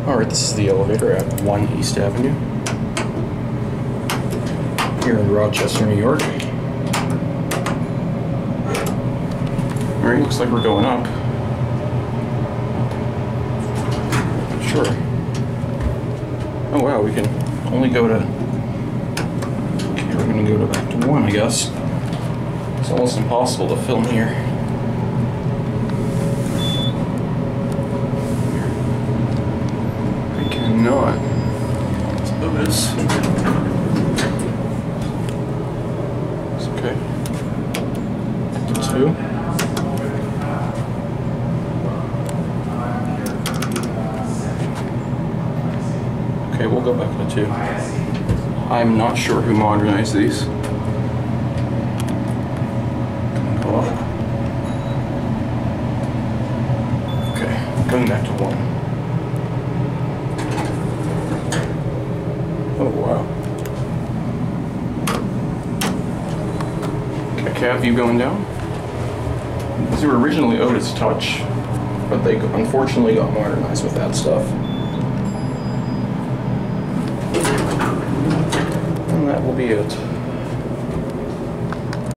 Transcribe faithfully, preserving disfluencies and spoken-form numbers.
Alright, this is the elevator at one East Avenue here in Rochester, New York. Alright, looks like we're going up. Sure. Oh wow, we can only go to... Okay, we're gonna go to back to one, I guess. It's almost impossible to film here. I cannot. Let's do this. It's okay. Two. Okay, we'll go back to two. I'm not sure who modernized these. Go up. Okay, going back to one. Oh wow. A cab view going down. These were originally Otis Touch, but they unfortunately got modernized with that stuff. And that will be it.